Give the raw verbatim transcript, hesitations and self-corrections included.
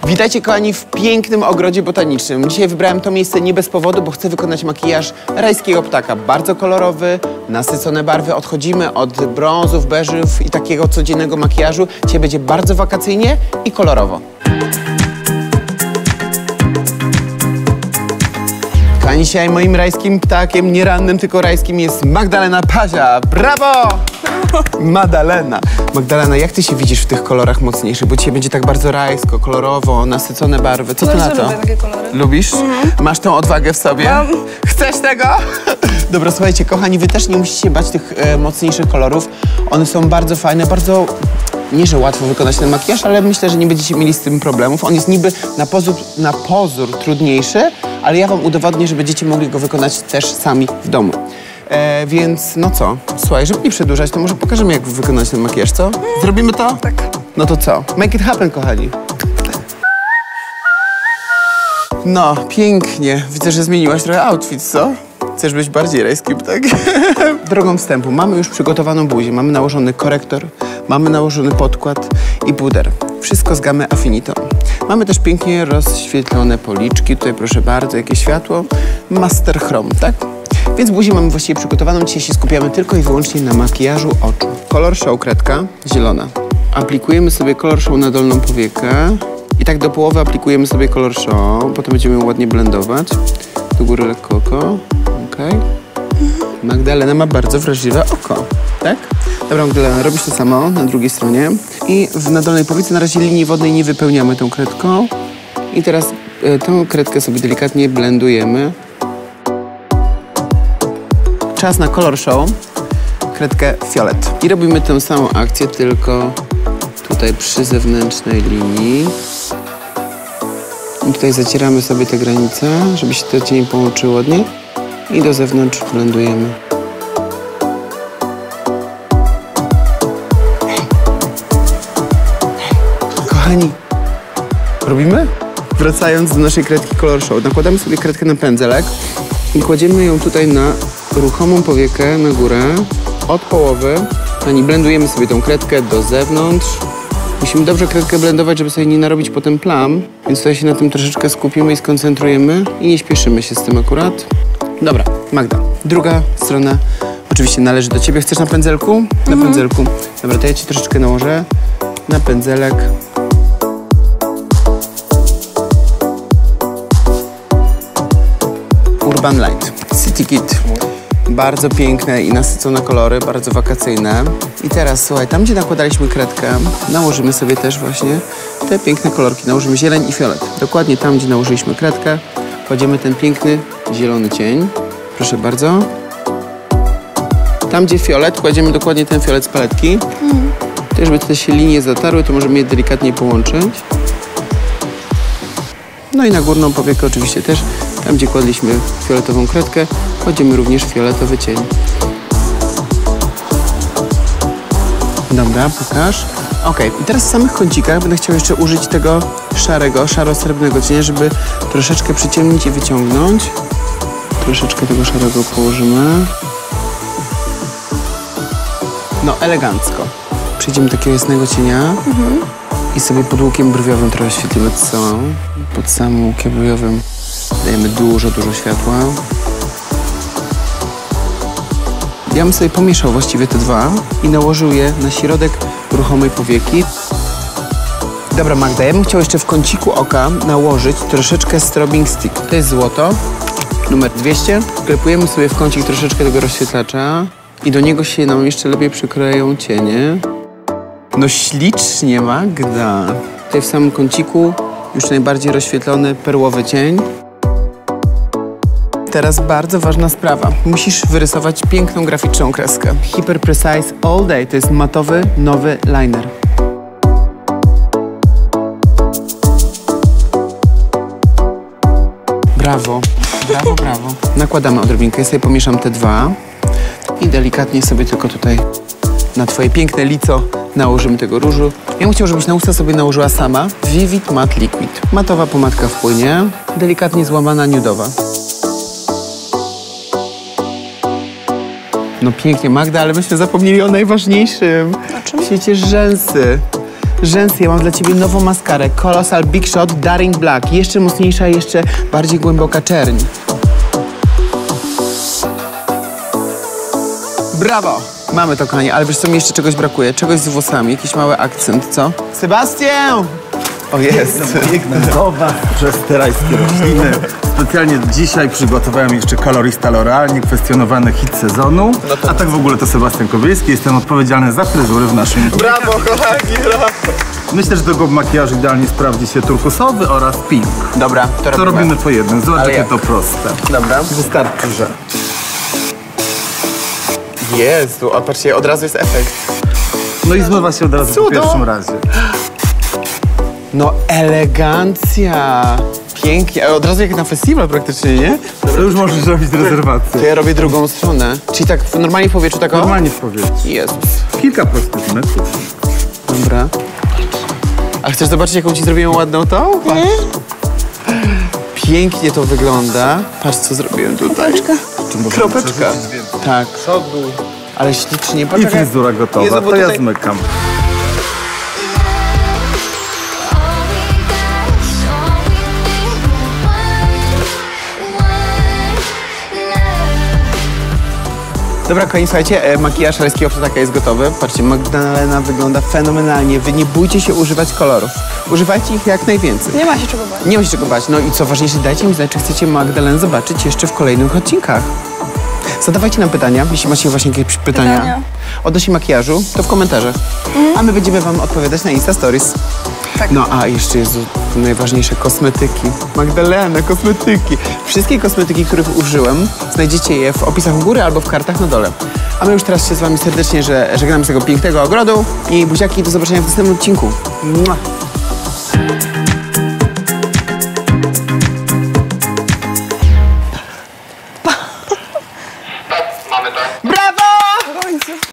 Witajcie kochani w pięknym ogrodzie botanicznym. Dzisiaj wybrałem to miejsce nie bez powodu, bo chcę wykonać makijaż rajskiego ptaka. Bardzo kolorowy, nasycone barwy. Odchodzimy od brązów, beżów i takiego codziennego makijażu. Dzisiaj będzie bardzo wakacyjnie i kolorowo. Kochani, dzisiaj moim rajskim ptakiem, nie rannym, tylko rajskim jest Magdalena Pazia. Brawo! Madalena. Magdalena, jak ty się widzisz w tych kolorach mocniejszych? Bo dzisiaj będzie tak bardzo rajsko, kolorowo, nasycone barwy. Co ty na to? Lubię takie kolory. Lubisz? Mhm. Masz tą odwagę w sobie? Mam. Chcesz tego? Dobra, słuchajcie, kochani, wy też nie musicie się bać tych e, mocniejszych kolorów. One są bardzo fajne, bardzo... Nie, że łatwo wykonać ten makijaż, ale myślę, że nie będziecie mieli z tym problemów. On jest niby na pozór, na pozór trudniejszy, ale ja wam udowodnię, że będziecie mogli go wykonać też sami w domu. E, więc no co? Słuchaj, żeby nie przedłużać, to może pokażemy, jak wykonać ten makijaż, co? Zrobimy to? Tak. No to co? Make it happen, kochani. No, pięknie. Widzę, że zmieniłaś trochę outfit, co? Chcesz być bardziej rajskim, tak? Drogą wstępu mamy już przygotowaną buzię, mamy nałożony korektor, mamy nałożony podkład i puder. Wszystko z gamy Affinito. Mamy też pięknie rozświetlone policzki. Tutaj proszę bardzo, jakie światło. Master Chrome, tak? Więc buzię mamy właściwie przygotowaną. Dzisiaj się skupiamy tylko i wyłącznie na makijażu oczu. Kolor show kredka zielona. Aplikujemy sobie kolor show na dolną powiekę. I tak do połowy aplikujemy sobie kolor show. Potem będziemy ją ładnie blendować. Do góry lekko oko. Okej. Magdalena ma bardzo wrażliwe oko, tak? Dobra, Magdalena, robisz to samo na drugiej stronie. I w na dolnej powiece na razie linii wodnej nie wypełniamy tą kredką. I teraz y, tą kredkę sobie delikatnie blendujemy. Czas na kolor show. Kredkę fiolet. I robimy tę samą akcję, tylko tutaj przy zewnętrznej linii. I tutaj zacieramy sobie te granice, żeby się te cienie połączyły ładnie. I do zewnątrz blendujemy. Kochani, robimy? Wracając do naszej kredki Color Show, nakładamy sobie kredkę na pędzelek i kładziemy ją tutaj na ruchomą powiekę na górę od połowy. Kochani, blendujemy sobie tą kredkę do zewnątrz. Musimy dobrze kredkę blendować, żeby sobie nie narobić potem plam, więc tutaj się na tym troszeczkę skupimy i skoncentrujemy i nie śpieszymy się z tym akurat. Dobra, Magda, druga strona oczywiście należy do ciebie. Chcesz na pędzelku? Na mhm. pędzelku. Dobra, to ja ci troszeczkę nałożę na pędzelek. Urban Light, City Kit. Bardzo piękne i nasycone kolory, bardzo wakacyjne. I teraz, słuchaj, tam gdzie nakładaliśmy kredkę, nałożymy sobie też właśnie te piękne kolorki. Nałożymy zieleń i fiolet. Dokładnie tam, gdzie nałożyliśmy kredkę, kładziemy ten piękny zielony cień. Proszę bardzo. Tam, gdzie fiolet, kładziemy dokładnie ten fiolet z paletki. Mm. To, żeby te się linie zatarły, to możemy je delikatnie połączyć. No i na górną powiekę oczywiście też. Tam, gdzie kładliśmy fioletową kredkę, kładziemy również fioletowy cień. Dobra, pokaż. Ok, i teraz w samych kącikach będę chciał jeszcze użyć tego szarego, szaro-srebrnego cienia, żeby troszeczkę przyciemnić i wyciągnąć. Troszeczkę tego szarego położymy. No, elegancko. Przejdziemy do takiego jasnego cienia mhm. i sobie pod łukiem brwiowym trochę świetlimy całą. Pod samym łukiem brwiowym dajemy dużo, dużo światła. Ja bym sobie pomieszał właściwie te dwa i nałożył je na środek ruchomej powieki. Dobra, Magda, ja bym chciał jeszcze w kąciku oka nałożyć troszeczkę strobing stick. To jest złoto, numer dwieście. Klepujemy sobie w kącik troszeczkę tego rozświetlacza i do niego się nam jeszcze lepiej przykleją cienie. No ślicznie, Magda. Tutaj w samym kąciku już najbardziej rozświetlony perłowy cień. Teraz bardzo ważna sprawa. Musisz wyrysować piękną graficzną kreskę. Hyper Precise All Day to jest matowy, nowy liner. Brawo, brawo, brawo. Nakładamy odrobinkę. Ja sobie pomieszam te dwa i delikatnie sobie tylko tutaj na twoje piękne lico nałożymy tego różu. Ja bym chciał, żebyś na usta sobie nałożyła sama Vivid Matte Liquid. Matowa pomadka w płynie, delikatnie złamana nudowa. No pięknie, Magda, ale myśmy zapomnieli o najważniejszym. O czym? W świecie rzęsy. rzęsy. Ja mam dla ciebie nową maskarę. Colossal Big Shot Daring Black. Jeszcze mocniejsza, jeszcze bardziej głęboka czerń. Brawo! Mamy to, kochanie, ale wiesz co, mi jeszcze czegoś brakuje. Czegoś z włosami, jakiś mały akcent, co? Sebastian! O, jest. Biegnę do was przez te rajskie rośliny. Specjalnie dzisiaj przygotowałem jeszcze kolorista L'Oreal, niekwestionowany hit sezonu. No to... A tak w ogóle to Sebastian Kobielski, jestem odpowiedzialny za fryzury w naszym... Brawo, kochani, brawo! Myślę, że do tego makijażu idealnie sprawdzi się turkusowy oraz pink. Dobra, to robimy. To robimy po jednym, zobacz, Ale jakie jak? to proste. Dobra. Wystarczy, że... Jezu, a patrzcie, od razu jest efekt. No i zmywa się od razu Cudo. po pierwszym razie. No elegancja! Pięknie, a od razu jak na festiwal praktycznie, nie? To już możesz robić rezerwację. To ja robię drugą stronę. Czyli tak w, normalnie w powietrzu, tak o? Normalnie w powietrzu. Jezus. Kilka prostych metrów. Dobra. A chcesz zobaczyć, jaką ci zrobiłem ładną tą? Patrz. Pięknie to wygląda. Patrz, co zrobiłem tutaj. Kropeczka. Tak. Przodu. Ale ślicznie. I Poczekaj. fryzura gotowa, Jezu, bo to ja tutaj- zmykam. Dobra, kochani, słuchajcie, e, makijaż rajskiego ptaka jest gotowy. Patrzcie, Magdalena wygląda fenomenalnie. Wy nie bójcie się używać kolorów. Używajcie ich jak najwięcej. Nie ma się czego bać. Nie ma się czego bać. No i co ważniejsze, dajcie mi znać, czy chcecie Magdalenę zobaczyć jeszcze w kolejnych odcinkach. Zadawajcie nam pytania, jeśli macie właśnie jakieś pytania, Pytania. odnośnie makijażu, to w komentarzach. A my będziemy wam odpowiadać na Insta Stories. Tak. No a jeszcze jest najważniejsze, kosmetyki. Magdalena, kosmetyki. Wszystkie kosmetyki, których użyłem, znajdziecie je w opisach u góry albo w kartach na dole. A my już teraz się z wami serdecznie że żegnamy z tego pięknego ogrodu i buziaki, do zobaczenia w następnym odcinku. Mua. Mamy to.